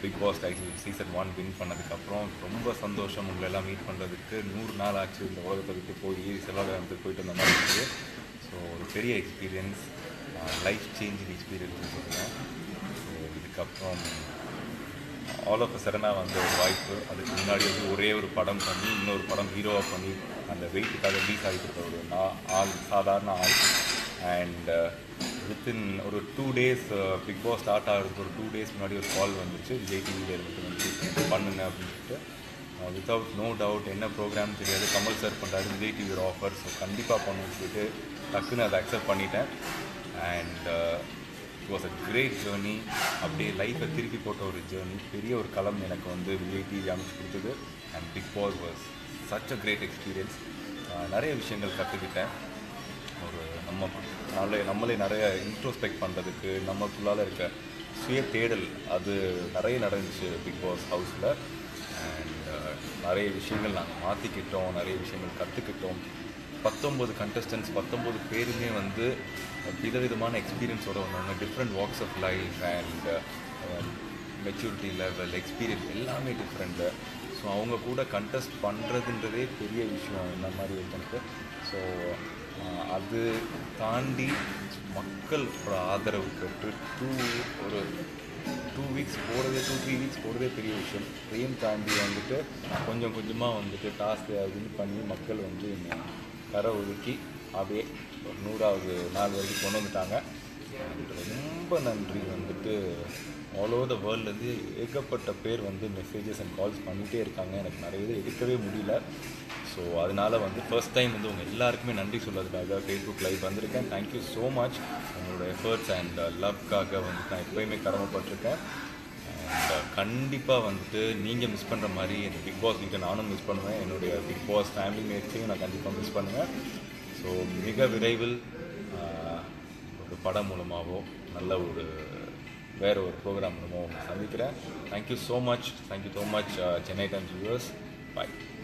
Big Boss title season 1 win பண்ணதுக்கப்புறம் ரொம்ப சந்தோஷம். உங்களெல்லாம் மீட் பண்ணுறதுக்கு 100 நாள் ஆச்சு இந்த உலகத்தை விட்டு போய் செலவாகத்துக்கு போயிட்டு வந்த மாதிரி இருக்குது. ஸோ ஒரு பெரிய எக்ஸ்பீரியன்ஸ், லைஃப் சேஞ்சிங் எக்ஸ்பீரியன்ஸ்னு சொல்லுவேன். ஸோ இதுக்கப்புறம் ஆல் ஆஃப் அ சடனாக வந்த ஒரு வாய்ப்பு. அதுக்கு முன்னாடி வந்து ஒரே ஒரு படம் பண்ணி இன்னொரு படம் ஹீரோவாக பண்ணி அந்த வெயிட்டுக்காக ரீச் ஆகிட்டு இருக்க ஒரு சாதாரண ஆள். அண்ட் வித்தின் ஒரு 2 days பிக் பாஸ் ஸ்டார்ட் ஆகிறதுக்கு ஒரு 2 days முன்னாடி ஒரு கால் வந்துச்சு, விஜய் டிவியில் இருந்து வந்து பண்ணுங்க அப்படின்னு சொல்லிட்டு. வித்தவுட் நோ டவுட் என்ன ப்ரோக்ராம் தெரியாது, கமல் சார் பண்ணுறாரு, விஜய் டிவி ஒரு ஆஃபர், ஸோ கண்டிப்பாக பண்ணணும்னு சொல்லிட்டு டக்குன்னு அதை அக்செப்ட் பண்ணிட்டேன். And it was a great journey. அப்படியே லைஃப்பை திருப்பி போட்ட ஒரு ஜேர்னி, பெரிய ஒரு களம் எனக்கு வந்து விஜய் டிவி அமைச்சு கொடுத்தது. And Bigg Boss was such a great experience. நிறைய விஷயங்கள் கற்றுக்கிட்டேன். ஒரு நம்மளே நிறைய இன்ட்ரோஸ்பெக்ட் பண்ணுறதுக்கு, நமக்குள்ளால் இருக்க சுய தேடல் அது நிறைய நடந்துச்சு பிக் பாஸ் ஹவுஸில். அண்ட் நிறைய விஷயங்கள் நாங்கள் மாற்றிக்கிட்டோம், நிறைய விஷயங்கள் கற்றுக்கிட்டோம். 19 கண்டஸ்டன்ஸ், 19 பேருமே வந்து விதவிதமான எக்ஸ்பீரியன்ஸோடு வந்தாங்க. Different walks of life and maturity level, experience எல்லாமே டிஃப்ரெண்ட்டு. ஸோ அவங்க கூட கண்டெஸ்ட் பண்ணுறதுன்றதே பெரிய விஷயம் இந்த மாதிரி இருக்கிறது. ஸோ அது தாண்டி மக்களோட ஆதரவு பெற்று ஒரு 2 weeks போகிறதே 2-3 weeks போகிறதே பெரிய விஷயம். இதையும் தாண்டி வந்துட்டு கொஞ்சம் கொஞ்சமாக வந்துட்டு டாஸ்க் அதுன்னு பண்ணி மக்கள் வந்து கரை ஒதுக்கி அப்படியே ஒரு 100வது நாள் வரைக்கும் கொண்டு வந்துட்டாங்க. ரொம்ப நன்றி. வந்துட்டு ஆல் ஓவர் த வேர்ல்ட்லேருந்து ஏகப்பட்ட பேர் வந்து மெசேஜஸ் அண்ட் கால்ஸ் பண்ணிகிட்டே இருக்காங்க. எனக்கு நிறைய இது எடுக்கவே முடியல. ஸோ அதனால் வந்து ஃபர்ஸ்ட் டைம் வந்து உங்கள் எல்லாருக்குமே நன்றி சொல்கிறதுக்காக ஃபேஸ்புக் லைவ் வந்திருக்கேன். Thank you so much. உங்களோட எஃபர்ட்ஸ் அண்ட் லவ்க்காக வந்துட்டு நான் எப்போயுமே கடமைப்பட்டிருக்கேன். அண்ட் கண்டிப்பாக வந்துட்டு நீங்கள் மிஸ் பண்ணுற மாதிரி இந்த பிக் பாஸ் வீட்டை நானும் மிஸ் பண்ணுவேன். என்னுடைய பிக் பாஸ் ஃபேமிலி மேட்ஸையும் நான் கண்டிப்பாக மிஸ் பண்ணுவேன். ஸோ மிக விரைவில் ஒரு படம் மூலமாகவோ நல்ல வேறு ஒரு ப்ரோக்ராம் மூலமாக சந்திக்கிறேன். Thank you so much. Thank you so much Chennai Times viewers. பாய்.